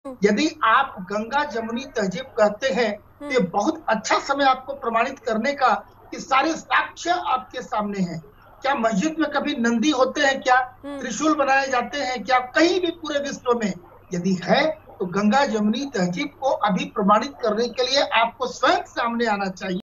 यदि आप गंगा जमुनी तहजीब कहते हैं तो ये बहुत अच्छा समय आपको प्रमाणित करने का कि सारे साक्ष्य आपके सामने हैं। क्या मस्जिद में कभी नंदी होते हैं क्या? त्रिशूल बनाए जाते हैं क्या कहीं भी पूरे विश्व में? यदि है तो गंगा जमुनी तहजीब को अभी प्रमाणित करने के लिए आपको स्वयं सामने आना चाहिए।